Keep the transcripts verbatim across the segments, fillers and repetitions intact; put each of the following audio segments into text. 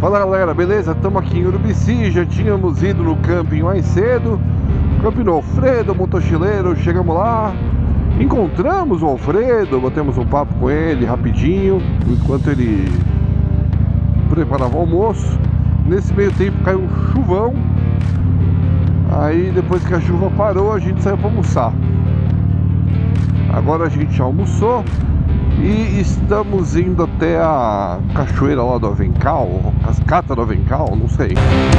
Fala galera, beleza? Estamos aqui em Urubici, já tínhamos ido no camping mais cedo. Camping do Alfredo, motochileiro, chegamos lá, encontramos o Alfredo, batemos um papo com ele rapidinho, enquanto ele preparava o almoço. Nesse meio tempo caiu um chuvão. Aí depois que a chuva parou, a gente saiu para almoçar. Agora a gente almoçou e estamos indo até a cachoeira lá do Avencal, cascata do Avencal, não sei.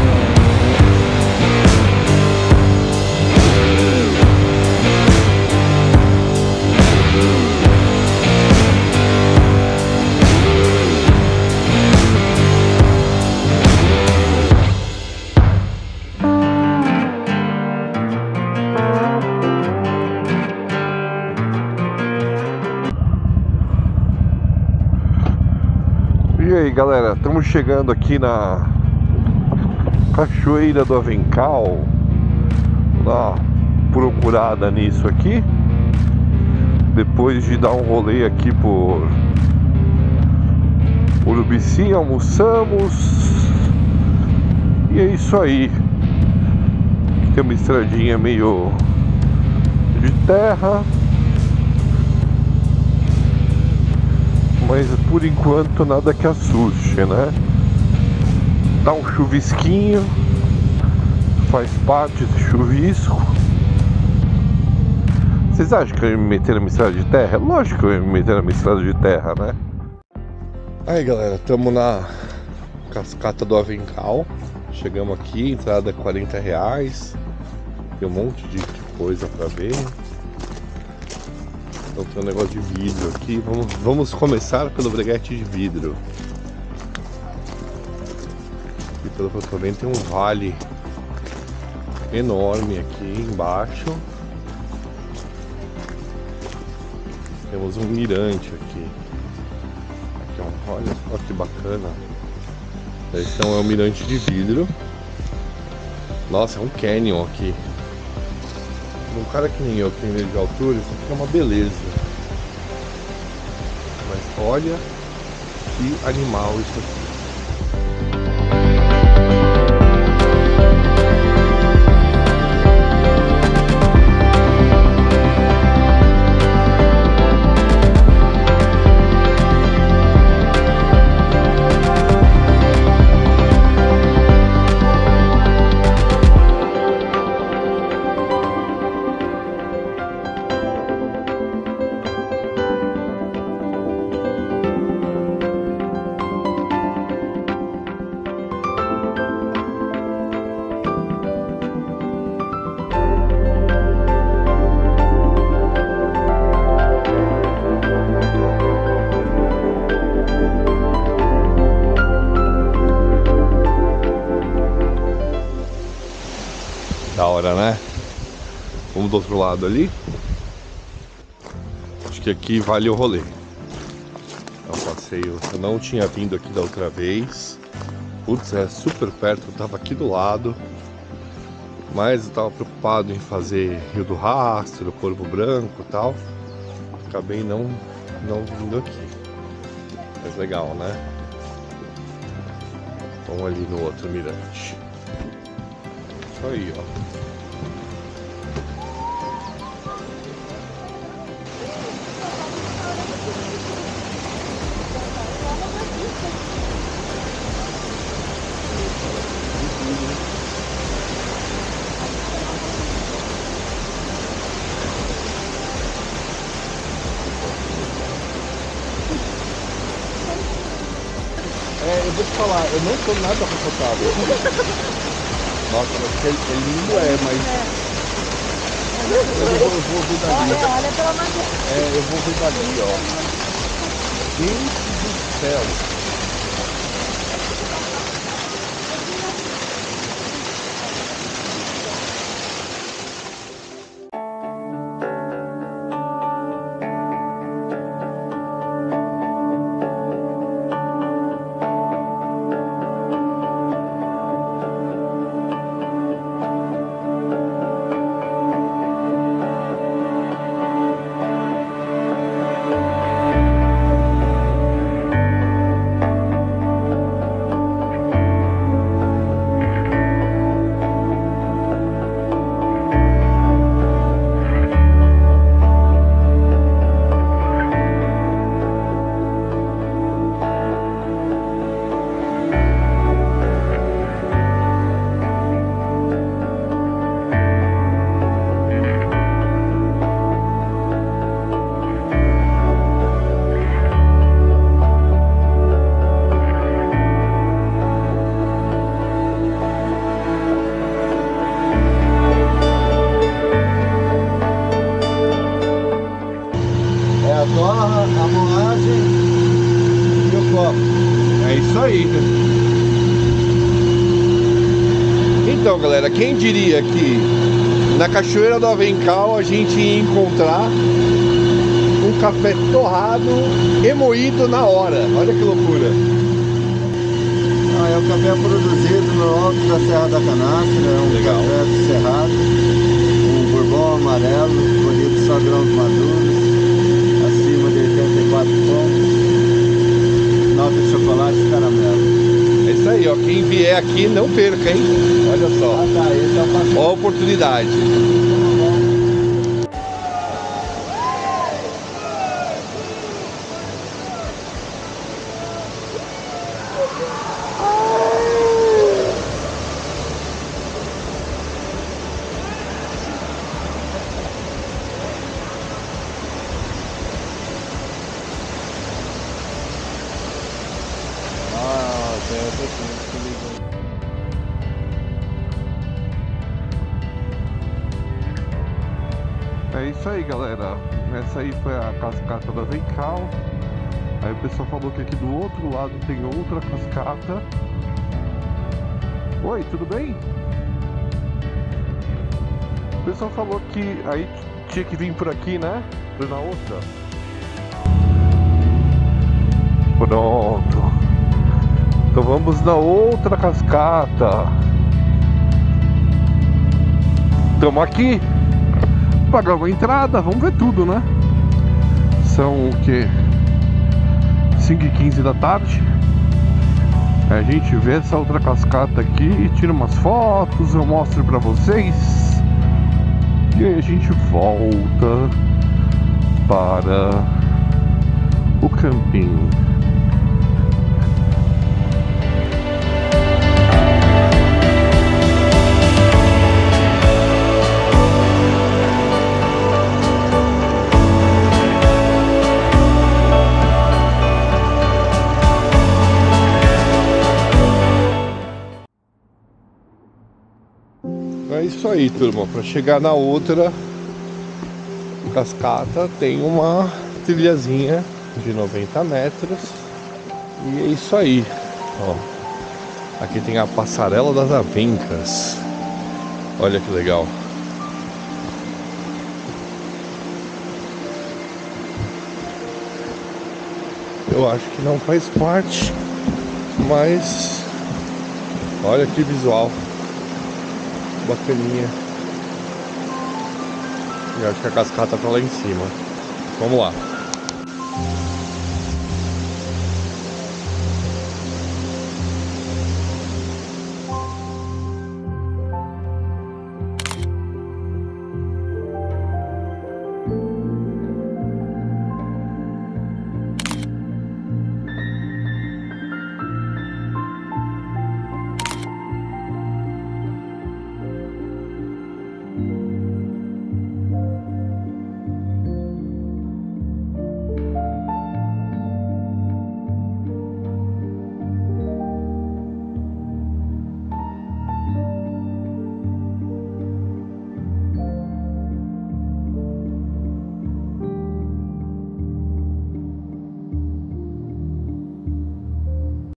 E aí galera, estamos chegando aqui na cachoeira do Avencal. Dá uma procurada nisso aqui. Depois de dar um rolê aqui por Urubici, almoçamos. E é isso aí. Aqui tem uma estradinha meio de terra, mas por enquanto nada que assuste, né? Dá um chuvisquinho, faz parte desse chuvisco. Vocês acham que eu ia me meter na estrada de terra? Lógico que eu ia me meter na estrada de terra, né? Aí galera, estamos na cascata do Avencal. Chegamos aqui, entrada quarenta reais. Tem um monte de coisa pra ver. Então tem um negócio de vidro aqui. Vamos, vamos começar pelo breguete de vidro. E pelo que eu tô vendo tem um vale enorme aqui embaixo. Temos um mirante aqui. Aqui ó, olha só que bacana. Esse é um mirante de vidro. Nossa, é um canyon aqui. Um cara que nem eu, que tem medo de altura, isso aqui é uma beleza. Mas olha que animal isso aqui. Da hora, né? Vamos do outro lado ali. Acho que aqui vale o rolê. É um passeio. Eu não tinha vindo aqui da outra vez. Putz, é super perto. Eu tava aqui do lado. Mas eu tava preocupado em fazer Rio do Rastro, Corvo Branco e tal. Acabei não, não vindo aqui. Mas legal, né? Vamos ali no outro mirante. Isso aí, ó. É, eu vou te falar, eu não tô nada confortável. Nossa, mas é, é lindo, é, mas... Eu vou, eu vou ver dali. Olha, olha pela maneira. É, eu vou ver dali, ó. Gente do céu. É isso aí. Então, galera, quem diria que na Cachoeira do Avencal a gente ia encontrar um café torrado e moído na hora. Olha que loucura. Ah, é o café produzido no alto da Serra da Canastra, é um Legal. café do Cerrado, um bourbon amarelo, colhido só grãos maduros, acima de oitenta e quatro pontos, nota de chocolate e caramelo. É isso aí, ó. Quem vier aqui, não perca, hein? Olha só. Ah tá, esse é o pastel. Ó a oportunidade. Ah, tem outra coisa. É isso aí, galera. Essa aí foi a cascata da Avencal. Aí o pessoal falou que aqui do outro lado tem outra cascata. Oi, tudo bem? O pessoal falou que aí tinha que vir por aqui, né? Pra ir na outra. Pronto. Então vamos na outra cascata. Estamos aqui. Pagamos a entrada, vamos ver tudo, né? São o que? cinco e quinze da tarde. A gente vê essa outra cascata aqui, tira umas fotos, eu mostro pra vocês. E aí a gente volta para o camping. É isso aí, turma. Para chegar na outra cascata tem uma trilhazinha de noventa metros. E é isso aí. Ó, aqui tem a Passarela das Avencas. Olha que legal. Eu acho que não faz parte, mas olha que visual. Bacaninha. E acho que a cascata tá lá em cima. Vamos lá.